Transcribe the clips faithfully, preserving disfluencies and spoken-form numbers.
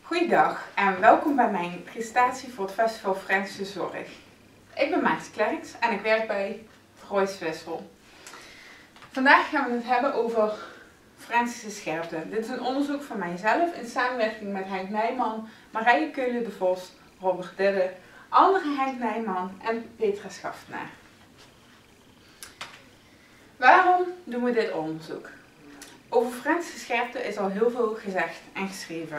Goeiedag en welkom bij mijn presentatie voor het Festival Forensische Zorg. Ik ben Maarten Klerks en ik werk bij Royce Wissel. Vandaag gaan we het hebben over forensische scherpte. Dit is een onderzoek van mijzelf in samenwerking met Henk Nijman, Marije Keulen de Vos, Robert Didde, andere Henk Nijman en Petra Schaftnaar. Waarom doen we dit onderzoek? Over forensische scherpte is al heel veel gezegd en geschreven.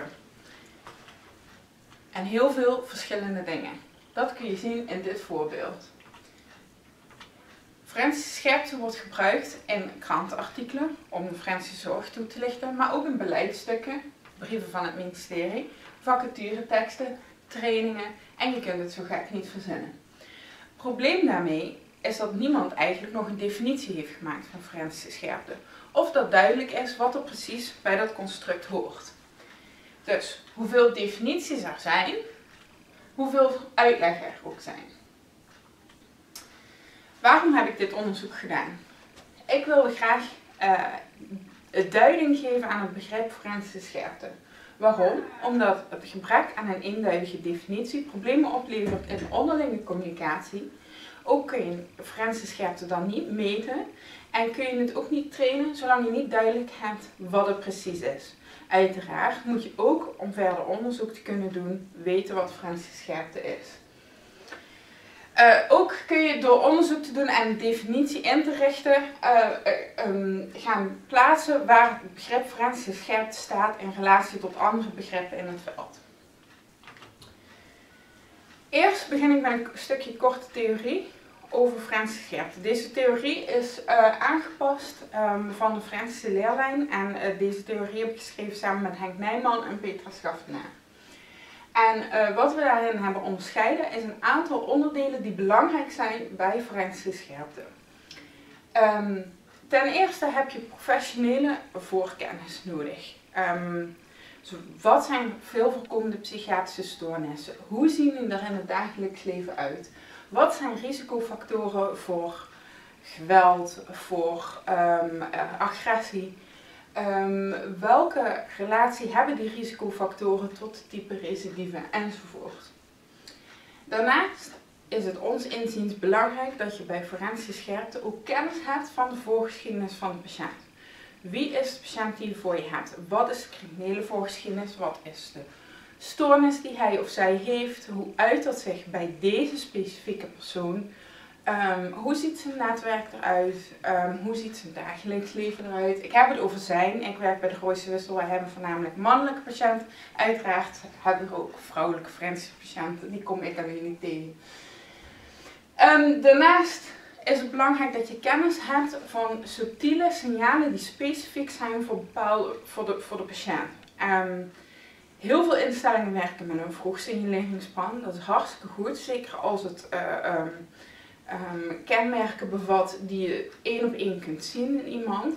En heel veel verschillende dingen. Dat kun je zien in dit voorbeeld. Forensische scherpte wordt gebruikt in krantenartikelen om de forensische zorg toe te lichten, maar ook in beleidsstukken, brieven van het ministerie, vacatureteksten, trainingen en je kunt het zo gek niet verzinnen. Het probleem daarmee is dat niemand eigenlijk nog een definitie heeft gemaakt van forensische scherpte. Of dat duidelijk is wat er precies bij dat construct hoort. Dus hoeveel definities er zijn, hoeveel uitleg er ook zijn. Waarom heb ik dit onderzoek gedaan? Ik wilde graag uh, een duiding geven aan het begrip forensische scherpte. Waarom? Omdat het gebrek aan een eenduidige definitie problemen oplevert in onderlinge communicatie. Ook kun je forensische scherpte dan niet meten en kun je het ook niet trainen zolang je niet duidelijk hebt wat het precies is. Uiteraard moet je ook, om verder onderzoek te kunnen doen, weten wat forensische scherpte is. Uh, ook kun je door onderzoek te doen en een definitie in te richten, uh, uh, um, gaan plaatsen waar het begrip forensische scherpte staat in relatie tot andere begrippen in het veld. Eerst begin ik met een stukje korte theorie over forensische scherpte. Deze theorie is uh, aangepast um, van de forensische leerlijn en uh, deze theorie heb ik geschreven samen met Henk Nijman en Petra Schaftnaar. En uh, wat we daarin hebben onderscheiden is een aantal onderdelen die belangrijk zijn bij forensische scherpte. Um, ten eerste heb je professionele voorkennis nodig. Um, dus wat zijn veel voorkomende psychiatrische stoornissen? Hoe zien die er in het dagelijks leven uit? Wat zijn risicofactoren voor geweld, voor um, agressie? Um, welke relatie hebben die risicofactoren tot type recidive enzovoort? Daarnaast is het ons inziens belangrijk dat je bij forensische scherpte ook kennis hebt van de voorgeschiedenis van de patiënt. Wie is de patiënt die je voor je hebt? Wat is de criminele voorgeschiedenis? Wat is de stoornis die hij of zij heeft? Hoe uit dat zich bij deze specifieke persoon? Um, hoe ziet zijn netwerk eruit? Um, hoe ziet zijn dagelijks leven eruit? Ik heb het over zijn. Ik werk bij de Royce Wissel. Wij hebben voornamelijk mannelijke patiënten. Uiteraard hebben we ook vrouwelijke forensische patiënten. Die kom ik alleen niet tegen. Um, daarnaast is het belangrijk dat je kennis hebt van subtiele signalen die specifiek zijn voor, bepaalde, voor, de, voor de patiënt. Um, heel veel instellingen werken met een vroegsignaleringsplan. Dat is hartstikke goed. Zeker als het uh, um, um, kenmerken bevat die je één op één kunt zien in iemand.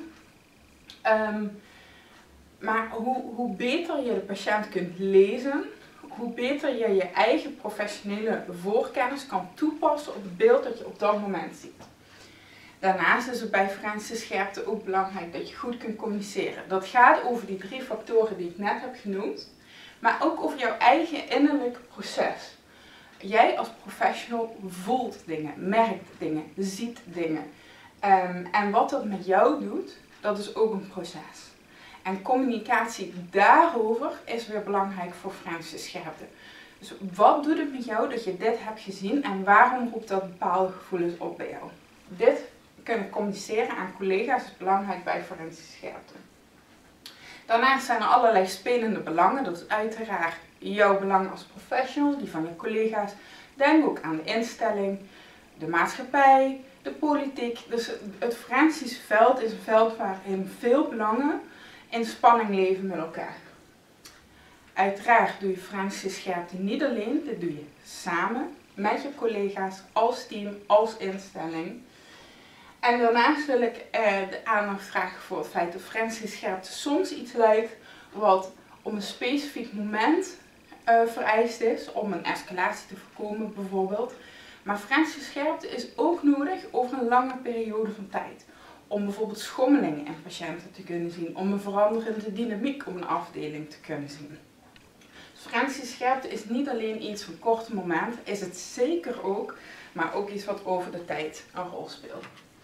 Um, maar hoe, hoe beter je de patiënt kunt lezen, hoe beter je je eigen professionele voorkennis kan toepassen op het beeld dat je op dat moment ziet. Daarnaast is het bij forensische scherpte ook belangrijk dat je goed kunt communiceren. Dat gaat over die drie factoren die ik net heb genoemd, maar ook over jouw eigen innerlijke proces. Jij als professional voelt dingen, merkt dingen, ziet dingen. Um, en wat dat met jou doet, dat is ook een proces. En communicatie daarover is weer belangrijk voor forensische scherpte. Dus wat doet het met jou dat je dit hebt gezien en waarom roept dat bepaalde gevoelens op bij jou? Dit kunnen communiceren aan collega's is belangrijk bij forensische scherpte. Daarnaast zijn er allerlei spelende belangen. Dat is uiteraard jouw belang als professional, die van je collega's. Denk ook aan de instelling, de maatschappij, de politiek. Dus het forensische veld is een veld waarin veel belangen in spanning leven met elkaar. Uiteraard doe je forensische scherpte niet alleen, dit doe je samen met je collega's, als team, als instelling. En daarnaast wil ik eh, de aandacht vragen voor het feit dat forensische scherpte soms iets lijkt wat op een specifiek moment uh, vereist is, om een escalatie te voorkomen bijvoorbeeld. Maar forensische scherpte is ook nodig over een lange periode van tijd. Om bijvoorbeeld schommelingen in patiënten te kunnen zien, om een veranderende dynamiek op een afdeling te kunnen zien. Forensische scherpte is niet alleen iets van korte moment, is het zeker ook, maar ook iets wat over de tijd een rol speelt.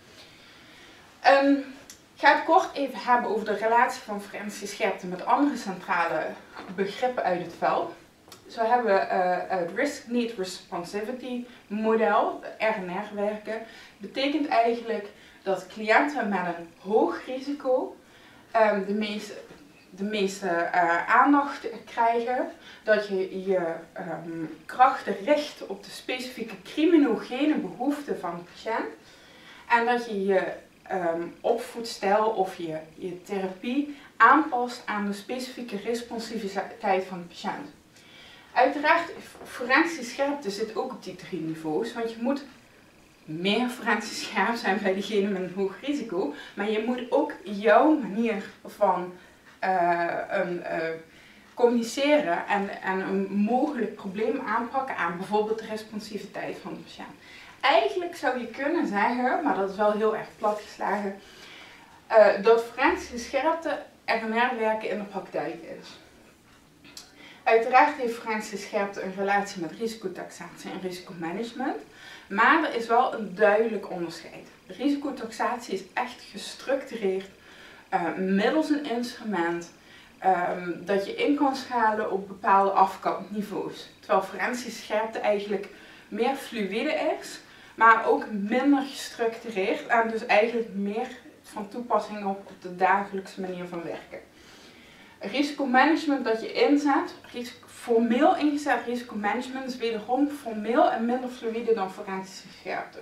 Um, ik ga het kort even hebben over de relatie van forensische scherpte met andere centrale begrippen uit het veld. Zo hebben we uh, het Risk Need Responsivity model, de R N R werken, betekent eigenlijk dat cliënten met een hoog risico um, de meeste, de meeste uh, aandacht krijgen, dat je je um, krachten richt op de specifieke criminogene behoeften van de patiënt en dat je je um, opvoedstijl of je, je therapie aanpast aan de specifieke responsiviteit van de patiënt. Uiteraard, forensische scherpte zit ook op die drie niveaus, want je moet meer forensisch scherp zijn bij diegene met een hoog risico, maar je moet ook jouw manier van uh, een, uh, communiceren en, en een mogelijk probleem aanpakken aan bijvoorbeeld de responsiviteit van de patiënt. Eigenlijk zou je kunnen zeggen, maar dat is wel heel erg platgeslagen, uh, dat forensische scherpte R N R werken in de praktijk is. Uiteraard heeft forensische scherpte een relatie met risicotaxatie en risicomanagement, maar er is wel een duidelijk onderscheid. Risicotaxatie is echt gestructureerd uh, middels een instrument um, dat je in kan schalen op bepaalde afkantniveaus. Terwijl forensische scherpte eigenlijk meer fluïde is, maar ook minder gestructureerd en dus eigenlijk meer van toepassing op, op de dagelijkse manier van werken. Risicomanagement dat je inzet, risico, formeel ingezet risicomanagement is wederom formeel en minder fluïde dan forensische scherpte.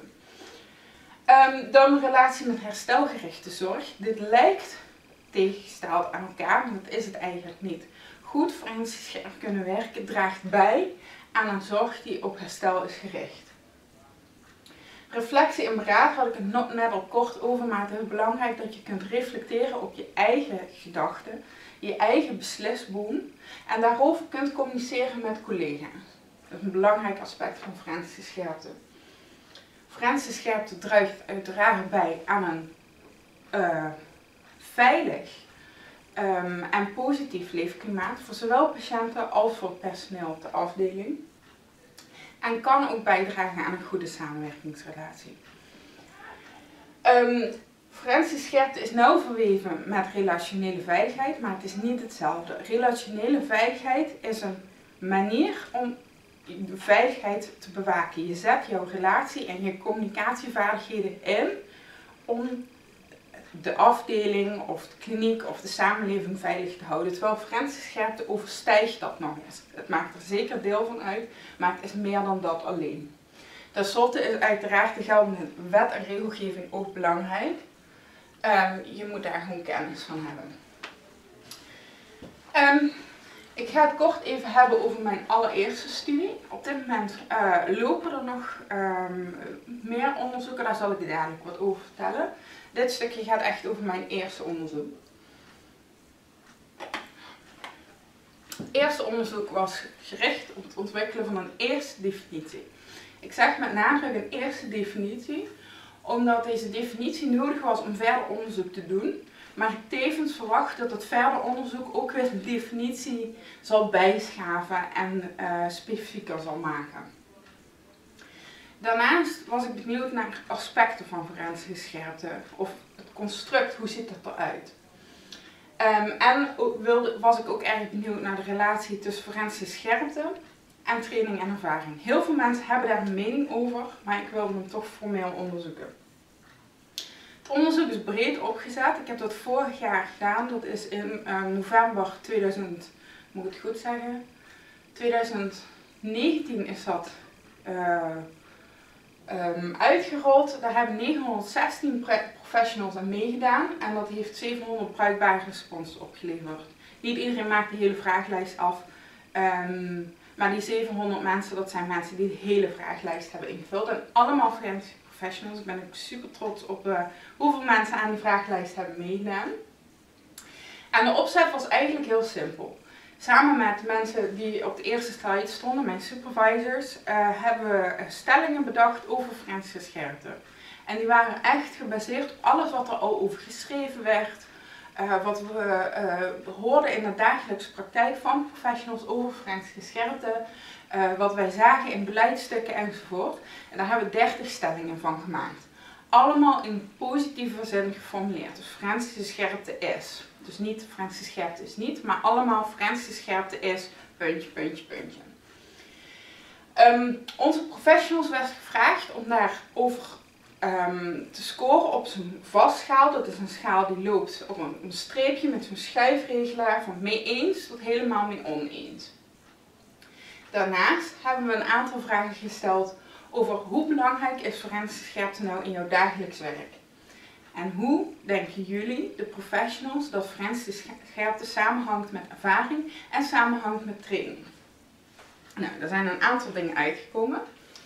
Um, dan de relatie met herstelgerichte zorg. Dit lijkt tegengesteld aan elkaar, maar dat is het eigenlijk niet. Goed forensisch scherp kunnen werken draagt bij aan een zorg die op herstel is gericht. Reflectie en beraad had ik het net al kort over, maar het is belangrijk dat je kunt reflecteren op je eigen gedachten, je eigen beslisboom en daarover kunt communiceren met collega's. Dat is een belangrijk aspect van forensische scherpte. Forensische scherpte draagt uiteraard bij aan een uh, veilig um, en positief leefklimaat voor zowel patiënten als voor het personeel op de afdeling. En kan ook bijdragen aan een goede samenwerkingsrelatie. Um, forensische scherpte is nauw verweven met relationele veiligheid, maar het is niet hetzelfde. Relationele veiligheid is een manier om de veiligheid te bewaken. Je zet jouw relatie en je communicatievaardigheden in om de afdeling of de kliniek of de samenleving veilig te houden. Terwijl forensische scherpte overstijgt dat nog eens. Het maakt er zeker deel van uit, maar het is meer dan dat alleen. Ten slotte is uiteraard de geldende wet en regelgeving ook belangrijk. Um, je moet daar gewoon kennis van hebben. Um, ik ga het kort even hebben over mijn allereerste studie. Op dit moment uh, lopen er nog um, meer onderzoeken, daar zal ik dadelijk wat over vertellen. Dit stukje gaat echt over mijn eerste onderzoek. Het eerste onderzoek was gericht op het ontwikkelen van een eerste definitie. Ik zeg met nadruk een eerste definitie, omdat deze definitie nodig was om verder onderzoek te doen. Maar ik tevens verwacht dat het verder onderzoek ook weer de definitie zal bijschaven en uh, specifieker zal maken. Daarnaast was ik benieuwd naar aspecten van forensische scherpte, of het construct, hoe ziet dat eruit. Um, en wilde, was ik ook erg benieuwd naar de relatie tussen forensische scherpte en training en ervaring. Heel veel mensen hebben daar een mening over, maar ik wilde hem toch formeel onderzoeken. Het onderzoek is breed opgezet. Ik heb dat vorig jaar gedaan, dat is in uh, november tweeduizend, moet ik het goed zeggen, tweeduizend negentien is dat uh, um, uitgerold. Daar hebben negenhonderdzestien professionals aan meegedaan en dat heeft zevenhonderd bruikbare responses opgeleverd. Niet iedereen maakt de hele vragenlijst af, um, maar die zevenhonderd mensen, dat zijn mensen die de hele vragenlijst hebben ingevuld en allemaal forensische professionals. Ik ben ook super trots op uh, hoeveel mensen aan die vragenlijst hebben meegedaan. En de opzet was eigenlijk heel simpel. Samen met mensen die op de eerste slide stonden, mijn supervisors, uh, hebben we stellingen bedacht over forensische scherpte. En die waren echt gebaseerd op alles wat er al over geschreven werd. uh, wat we uh, hoorden in de dagelijkse praktijk van professionals over forensische scherpte, uh, wat wij zagen in beleidsstukken enzovoort. En daar hebben we dertig stellingen van gemaakt. Allemaal in positieve zin geformuleerd. Dus forensische scherpte is. Dus niet forensische scherpte is niet, maar allemaal forensische scherpte is puntje, puntje, puntje. Um, onze professionals werd gevraagd om daarover um, te scoren op zo'n vastschaal. Dat is een schaal die loopt op een, een streepje met zo'n schuifregelaar van mee eens tot helemaal mee oneens. Daarnaast hebben we een aantal vragen gesteld over hoe belangrijk is forensische scherpte nou in jouw dagelijks werk. En hoe denken jullie, de professionals, dat forensische scherpte samenhangt met ervaring en samenhangt met training? Nou, er zijn een aantal dingen uitgekomen.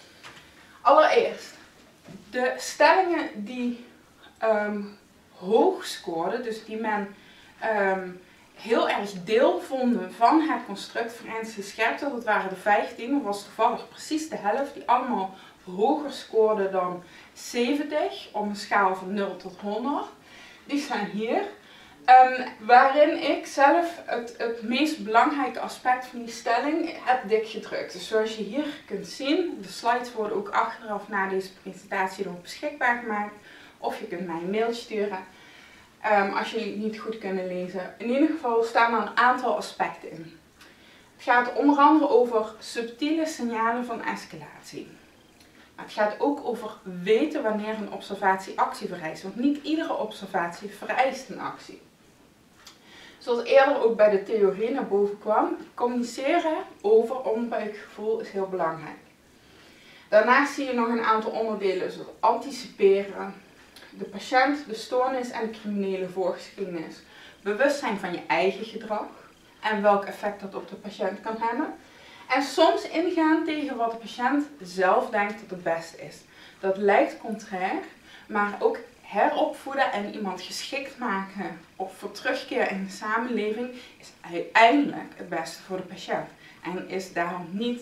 Allereerst, de stellingen die um, hoog scoorden, dus die men um, heel erg deel vonden van het construct forensische scherpte, dat waren de vijftien, dat was toevallig precies de helft, die allemaal hoger scoorden dan zeventig, op een schaal van nul tot honderd. Die staan hier. Um, waarin ik zelf het, het meest belangrijke aspect van die stelling heb dik gedrukt. Dus zoals je hier kunt zien, de slides worden ook achteraf na deze presentatie nog beschikbaar gemaakt. Of je kunt mij een mail sturen um, als jullie het niet goed kunnen lezen. In ieder geval staan er een aantal aspecten in. Het gaat onder andere over subtiele signalen van escalatie. Maar het gaat ook over weten wanneer een observatie actie vereist. Want niet iedere observatie vereist een actie. Zoals eerder ook bij de theorie naar boven kwam, communiceren over onderbuikgevoel is heel belangrijk. Daarnaast zie je nog een aantal onderdelen zoals anticiperen, de patiënt, de stoornis en de criminele voorgeschiedenis. Bewustzijn van je eigen gedrag en welk effect dat op de patiënt kan hebben. En soms ingaan tegen wat de patiënt zelf denkt dat het beste is. Dat lijkt contrair, maar ook heropvoeden en iemand geschikt maken op voor terugkeer in de samenleving is uiteindelijk het beste voor de patiënt. En is daarom niet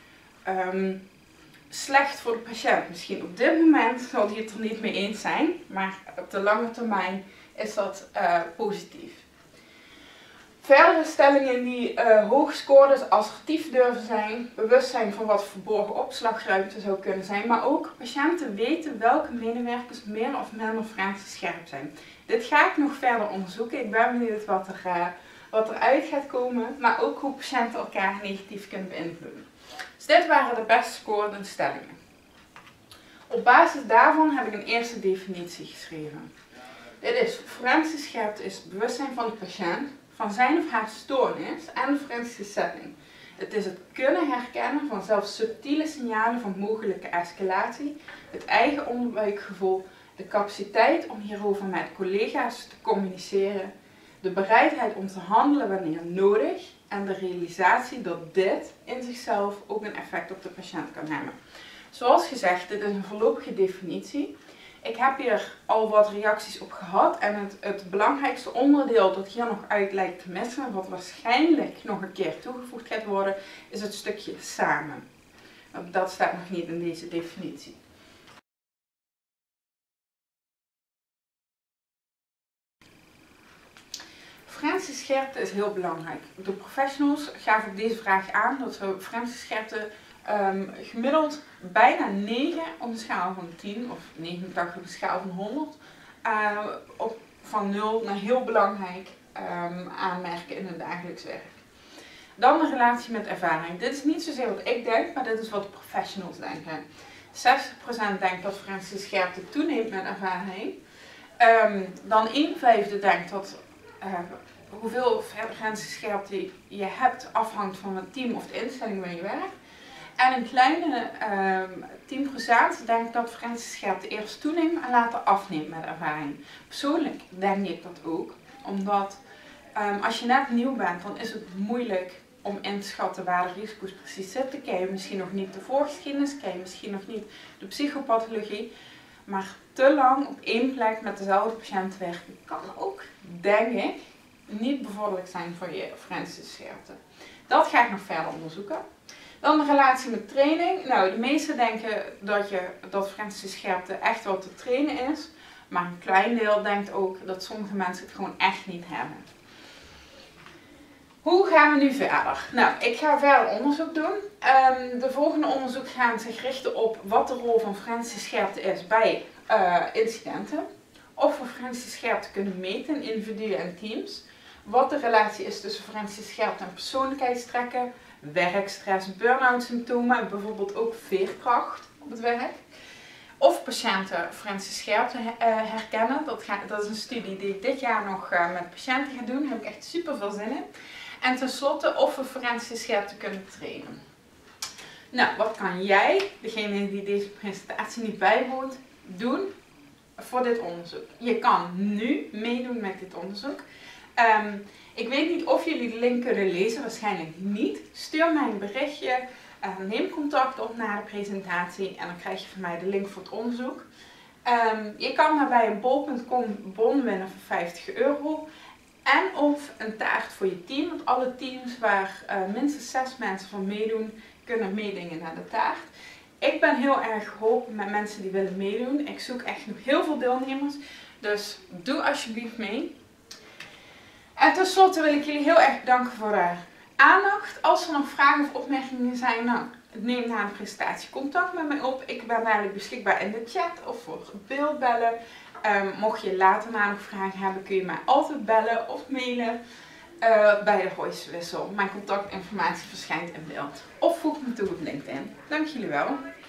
um, slecht voor de patiënt. Misschien op dit moment zal hij het er niet mee eens zijn, maar op de lange termijn is dat uh, positief. Verdere stellingen die uh, hoog scoren, dus assertief durven zijn, bewustzijn van wat verborgen opslagruimte zou kunnen zijn, maar ook patiënten weten welke medewerkers meer of minder forensisch scherp zijn. Dit ga ik nog verder onderzoeken. Ik ben benieuwd wat er, uh, wat eruit gaat komen, maar ook hoe patiënten elkaar negatief kunnen beïnvloeden. Dus dit waren de best scorende stellingen. Op basis daarvan heb ik een eerste definitie geschreven. Dit is: forensische scherpte is het bewustzijn van de patiënt van zijn of haar stoornis en de forensische setting. Het is het kunnen herkennen van zelfs subtiele signalen van mogelijke escalatie, het eigen onderbuikgevoel, de capaciteit om hierover met collega's te communiceren, de bereidheid om te handelen wanneer nodig en de realisatie dat dit in zichzelf ook een effect op de patiënt kan hebben. Zoals gezegd, dit is een voorlopige definitie. Ik heb hier al wat reacties op gehad en het, het belangrijkste onderdeel dat hier nog uit lijkt te missen, wat waarschijnlijk nog een keer toegevoegd gaat worden, is het stukje samen. Dat staat nog niet in deze definitie. Forensische scherpte is heel belangrijk. De professionals gaven op deze vraag aan dat we forensische scherpte um, gemiddeld bijna negen op een schaal van tien of negenentachtig op een schaal van honderd uh, op, van nul naar heel belangrijk um, aanmerken in het dagelijks werk. Dan de relatie met ervaring. Dit is niet zozeer wat ik denk, maar dit is wat de professionals denken. zestig procent denkt dat forensische scherpte toeneemt met ervaring. Um, dan een vijfde denkt dat uh, hoeveel forensische scherpte je hebt afhangt van het team of de instelling waar je werkt. En een kleine um, tien procent denkt dat forensische scherpte eerst toeneemt en later afneemt met ervaring. Persoonlijk denk ik dat ook, omdat um, als je net nieuw bent, dan is het moeilijk om in te schatten waar de risico's precies zitten. Ken je misschien nog niet de voorgeschiedenis, ken je misschien nog niet de psychopathologie. Maar te lang op één plek met dezelfde patiënt werken kan ook, denk ik, niet bevorderlijk zijn voor je forensische scherpte. Dat ga ik nog verder onderzoeken. Dan de relatie met training. Nou, de meesten denken dat, je, dat forensische scherpte echt wel te trainen is. Maar een klein deel denkt ook dat sommige mensen het gewoon echt niet hebben. Hoe gaan we nu verder? Nou, ik ga verder onderzoek doen. Um, de volgende onderzoek gaan zich richten op wat de rol van forensische scherpte is bij uh, incidenten. Of we forensische scherpte kunnen meten in individuen en teams. Wat de relatie is tussen forensische scherpte en persoonlijkheidstrekken, werkstress, burn-out symptomen, bijvoorbeeld ook veerkracht op het werk. Of patiënten forensische scherpte herkennen. Dat, ga, dat is een studie die ik dit jaar nog uh, met patiënten ga doen. Daar heb ik echt super veel zin in. En tenslotte of we forensische scherpte kunnen trainen. Nou, wat kan jij, degene die deze presentatie niet bijwoont, doen voor dit onderzoek? Je kan nu meedoen met dit onderzoek. Um, ik weet niet of jullie de link kunnen lezen, waarschijnlijk niet. Stuur mij een berichtje, uh, neem contact op na de presentatie en dan krijg je van mij de link voor het onderzoek. Um, je kan daarbij een bol punt com bon winnen voor vijftig euro. En of een taart voor je team, want alle teams waar uh, minstens zes mensen van meedoen, kunnen meedingen naar de taart. Ik ben heel erg geholpen met mensen die willen meedoen. Ik zoek echt nog heel veel deelnemers, dus doe alsjeblieft mee. En tenslotte wil ik jullie heel erg bedanken voor de aandacht. Als er nog vragen of opmerkingen zijn, nou, neem na de presentatie contact met mij op. Ik ben dadelijk beschikbaar in de chat of voor beeldbellen. Um, mocht je later na nog vragen hebben, kun je mij altijd bellen of mailen uh, bij de voicewissel. Mijn contactinformatie verschijnt in beeld. Of voeg me toe op LinkedIn. Dank jullie wel.